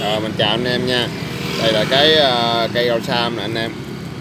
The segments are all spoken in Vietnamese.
Rồi mình chào anh em nha. Đây là cái cây rau sam nè anh em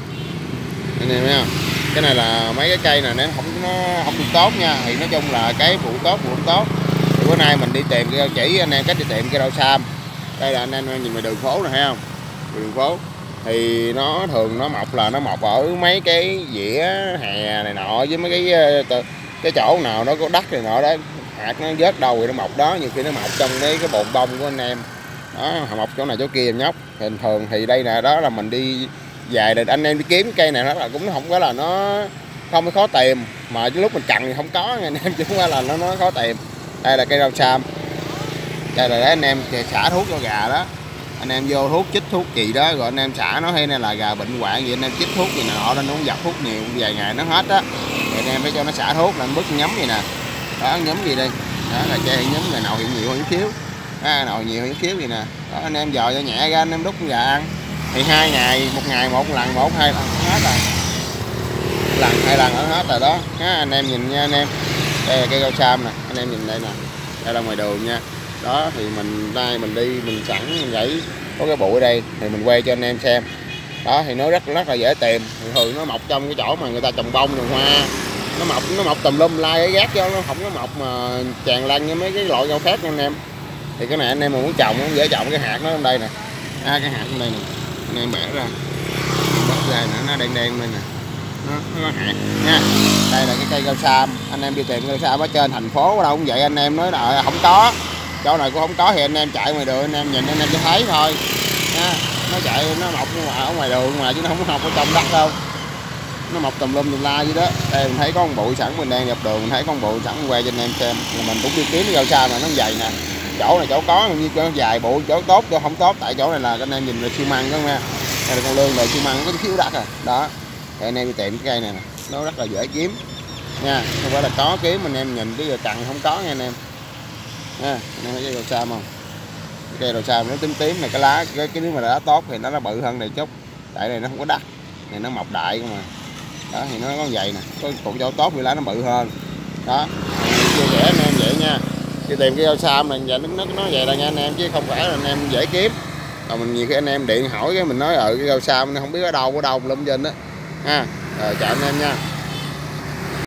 thấy không? Cái này là mấy cái cây này nó không được tốt nha. Thì nói chung là cái vụ tốt vụ không tốt. Thì bữa nay mình đi tìm cái chỉ anh em cách đi tìm cây rau sam. Đây là anh em nhìn về đường phố này thấy không? Đường phố thì nó thường nó mọc ở mấy cái dĩa hè này nọ, với mấy cái chỗ nào nó có đất này nọ đó, hạt nó vớt đâu thì nó mọc đó. Nhiều khi nó mọc trong cái bồn bông của anh em đó, mọc chỗ này chỗ kia nhóc. Bình thường thì đây nè, đó là mình đi dài để anh em đi kiếm cây này, nó là cũng không có là nó không có khó tìm, mà lúc mình cần thì không có anh em, chứ không phải là nó khó tìm. Đây là cây rau sam, đây là để anh em xả thuốc cho gà đó. Anh em vô thuốc chích thuốc gì đó rồi anh em xả nó, hay là gà bệnh hoạn gì anh em chích thuốc gì nọ nên nó không dập thuốc nhiều, vài ngày nó hết á thì anh em phải cho nó xả thuốc. Là anh bứt nhấm gì nè, đó nhấm gì đây, đó là cây nhấm ngày nào hiện nhiều hơn chút xíu, nào nhiều hơn chút xíu gì nè. Đó anh em dò cho nhẹ ra, anh em đút gà ăn thì 2 ngày, một ngày một lần, 1-2 lần hết rồi, lần 2 lần ở hết rồi đó. Anh em nhìn nha anh em, đây là cây rau sam nè, anh em nhìn đây nè, đây là ngoài đường nha. Đó thì mình đi mình sẵn mình nhảy có cái bụi ở đây thì mình quay cho anh em xem. Đó thì nó rất là dễ tìm. Thường nó mọc trong cái chỗ mà người ta trồng bông trồng hoa, nó mọc tùm lum lai cái gác cho nó không có mọc mà tràn lan như mấy cái loại rau khác nha anh em. Thì cái này anh em mà muốn trồng nó dễ trồng, cái hạt nó trong đây nè, cái hạt trong đây nè, anh em bẻ ra bớt ra nữa, nó đen đen lên nè, nó có hạt nha. Đây là cái cây rau sam, anh em đi tìm rau sam ở trên thành phố ở đâu cũng vậy. Anh em nói là không có, chỗ này cũng không có thì anh em chạy ngoài đường anh em nhìn anh em chỉ thấy thôi nha. Nó chạy nó mọc ở ngoài đường mà, chứ nó không mọc ở trong đất đâu, nó mọc tùm lum tùm la vậy đó. Đây mình thấy có con bụi sẵn, mình đang dọc đường mình thấy con bụi sẵn, quay cho anh em xem. Mình cũng đi kiếm cái rau sam mà nó dày nè, chỗ này chỗ có như chỗ dài bụi, chỗ tốt chỗ không tốt. Tại chỗ này là anh em nhìn là xi măng đó nha, đây là con lương là xi măng có thiếu đất à đó. Thì anh em đi tìm cái cây này nè, nó rất là dễ kiếm nha, không phải là có kiếm anh em nhìn chứ giờ cần không có nha anh em nha. Anh em thấy cây rau sam không? Cái cây rau sam nó tím tím này, cái lá cái nếu mà đã tốt thì nó bự hơn này chút, tại này nó không có đất, này nó mọc đại không mà. Đó thì nó có vậy nè, có chỗ tốt thì lá nó bự hơn đó. Chia sẻ anh em vậy nha, đi tìm cái rau sam này giờ nó vậy là nha anh em, chứ không phải là anh em dễ kiếm. Còn mình nhiều khi anh em điện hỏi cái mình nói cái rau sam nó không biết ở đâu lâm trên đó ha. Rồi chào anh em nha.